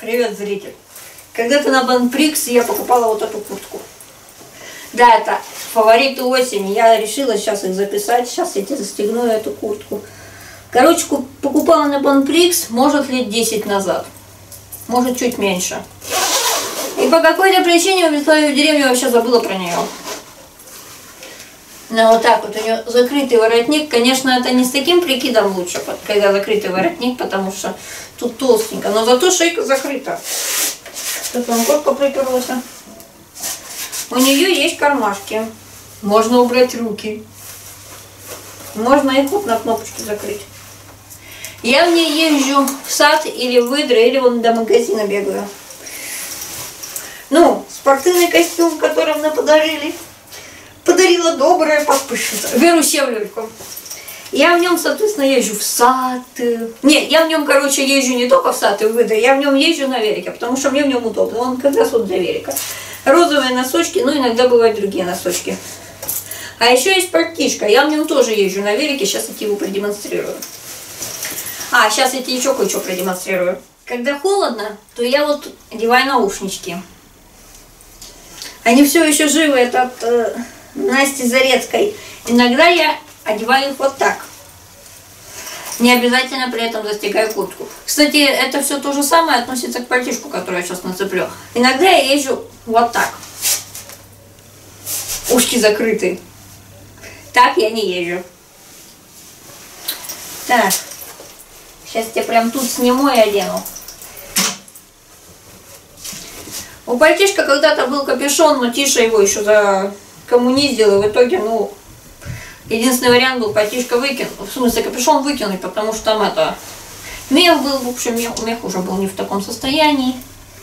Привет, зритель. Когда-то на Банприкс я покупала вот эту куртку. Да, это фавориты осени. Я решила сейчас их записать. Сейчас я тебе застегну эту куртку. Короче, покупала на Банприкс, может, лет 10 назад. Может, чуть меньше. И по какой-то причине увезла ее в деревню, вообще забыла про нее. Ну, вот так вот, у нее закрытый воротник. Конечно, это не с таким прикидом лучше, когда закрытый воротник, потому что тут толстенько. Но зато шейка закрыта. Тут он корка приперлась. У нее есть кармашки. Можно убрать руки. Можно их вот на кнопочке закрыть. Я в ней езжу в сад или в выдры, или вон до магазина бегаю. Ну, спортивный костюм, который мне подарила добрая подписчица Веру Севлюльку. Я в нем, соответственно, езжу в сад. Не, я в нем, короче, езжу не только в сад и в выдры, я в нем езжу на велике, потому что мне в нем удобно. Он как раз вот для велика. Розовые носочки, ну, иногда бывают другие носочки. А еще есть пальтишко. Я в нем тоже езжу на велике. Сейчас я тебе его продемонстрирую. Сейчас я тебе еще кое-что продемонстрирую. Когда холодно, то я вот одеваю наушнички. Они все еще живы, это от Насти Зарецкой. Иногда я одеваю их вот так. Не обязательно при этом застегаю куртку. Кстати, это все то же самое относится к пальтишку, который я сейчас нацеплю. Иногда я езжу вот так. Ушки закрыты. Так я не езжу. Так. Сейчас я прям тут сниму и одену. У пальтишка когда-то был капюшон, но Тиша его еще закоммуниздил. И в итоге, ну, единственный вариант был пальтишко выкинуть. В смысле, капюшон выкинуть, потому что там это... Мех был, в общем, мех уже был не в таком состоянии.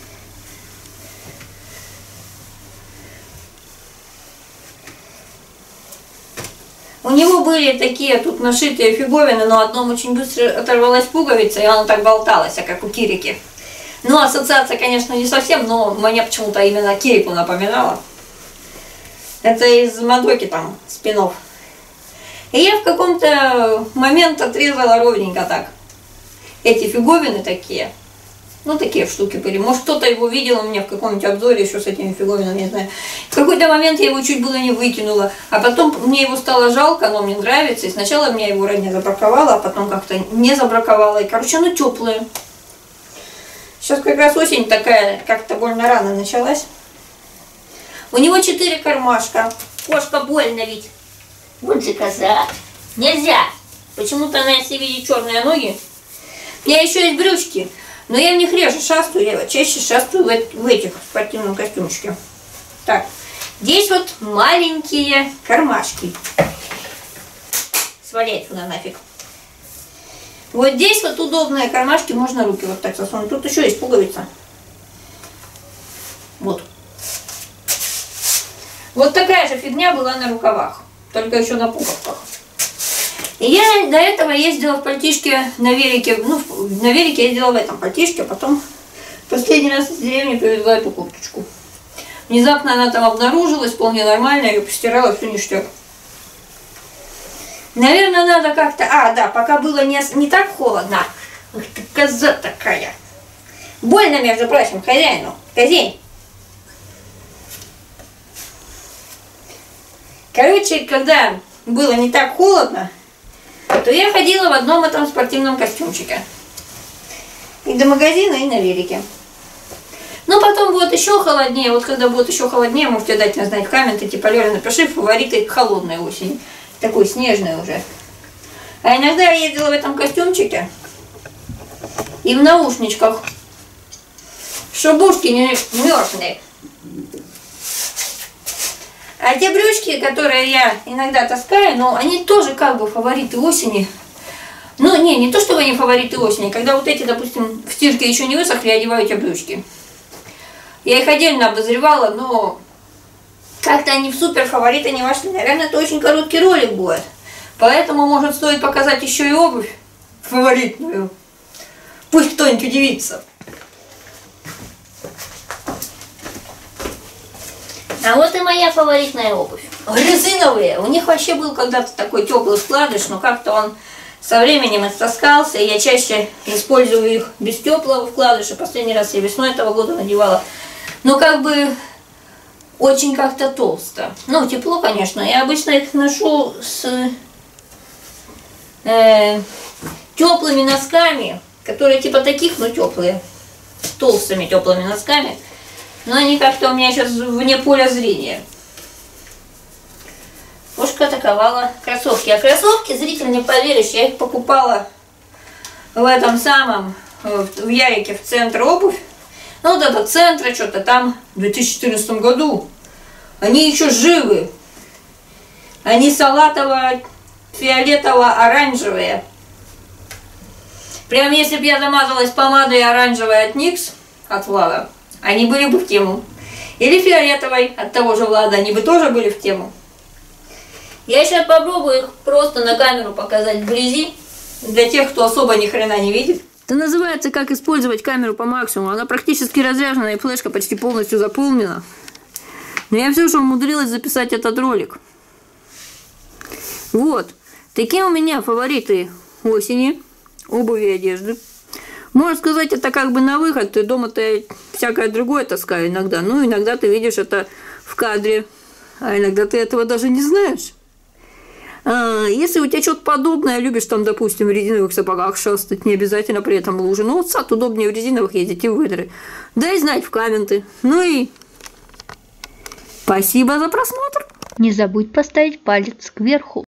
У него были такие тут нашитые фиговины, но одном очень быстро оторвалась пуговица, и она так болталась, как у Кирики. Ну, ассоциация, конечно, не совсем, но мне почему-то именно Кирику напоминала. Это из Мадоки там, спин-офф. И я в каком-то момент отрезала ровненько так. Эти фиговины такие. Ну, такие штуки были. Может, кто-то его видел у меня в каком-нибудь обзоре еще с этими фиговинами, не знаю. В какой-то момент я его чуть было не выкинула. А потом мне его стало жалко, оно мне нравится. И сначала меня его ранее забраковала, а потом как-то не забраковала. И, короче, оно теплое. Сейчас как раз осень такая, как-то больно рано началась. У него 4 кармашка. Кошка больно ведь. Вот же коза. Нельзя. Почему-то она, если видит черные ноги. У меня еще есть брючки. Но я в них реже шастаю, я чаще шастаю в этих спортивном костюмчике. Так, здесь вот маленькие кармашки. Сваляй туда нафиг. Вот здесь вот удобные кармашки, можно руки вот так засунуть. Тут еще есть пуговица. Вот. Вот такая же фигня была на рукавах, только еще на пуговках. И я до этого ездила в пальтишке на велике, ну, на велике я ездила в этом пальтишке, а потом последний раз из деревни привезла эту курточку. Внезапно она там обнаружилась, вполне нормально, я ее постирала, все ништяк. Наверное, надо как-то... да, пока было не так холодно. Ах ты, коза такая. Больно, между прочим, хозяину. Козень. Короче, когда было не так холодно, то я ходила в одном этом спортивном костюмчике. И до магазина, и на велике. Но потом будет еще холоднее. Вот когда будет еще холоднее, можете дать мне знать в комменты, типа, Лёля, напиши фавориты холодной осени. Такой снежный уже. А иногда я ездила в этом костюмчике и в наушничках, чтобы ушки не мерзли. А те брючки, которые я иногда таскаю, но они тоже как бы фавориты осени. Ну, не то, чтобы они фавориты осени. Когда вот эти, допустим, в стирке еще не высохли, я одеваю эти брючки. Я их отдельно обозревала, но как-то они в супер фавориты не вошли. Наверное, это очень короткий ролик будет. Поэтому, может, стоит показать еще и обувь фаворитную. Пусть кто-нибудь удивится. А вот и моя фаворитная обувь. Резиновые. У них вообще был когда-то такой теплый вкладыш, но как-то он со временем истаскался, и я чаще использую их без теплого вкладыша. Последний раз я весной этого года надевала. Но как бы очень как-то толсто. Ну, тепло, конечно. Я обычно их ношу с теплыми носками, которые типа таких, но теплые. С толстыми теплыми носками. Но они как-то у меня сейчас вне поля зрения. Кошка атаковала кроссовки. А кроссовки, зритель не поверишь, я их покупала в этом самом, в Ярике, в центр обувь. Ну вот это центр, что-то там в 2014 году. Они еще живы. Они салатово-фиолетово-оранжевые. Прям если бы я замазалась помадой оранжевой от Никс, от Влада, они были бы в тему. Или фиолетовой от того же Влада, они бы тоже были в тему. Я сейчас попробую их просто на камеру показать вблизи, для тех, кто особо ни хрена не видит. Это называется «Как использовать камеру по максимуму». Она практически разряжена, и флешка почти полностью заполнена. Но я все же умудрилась записать этот ролик. Вот. Такие у меня фавориты осени, обуви и одежды. Можно сказать, это как бы на выход. Ты дома-то я всякое другое таскаю иногда. Ну, иногда ты видишь это в кадре. А иногда ты этого даже не знаешь. Если у тебя что-то подобное, любишь там, допустим, в резиновых сапогах шастать, не обязательно при этом лужи. Но вот сад удобнее в резиновых ездить и в выдры. Дай знать в комменты. Ну и спасибо за просмотр. Не забудь поставить палец кверху.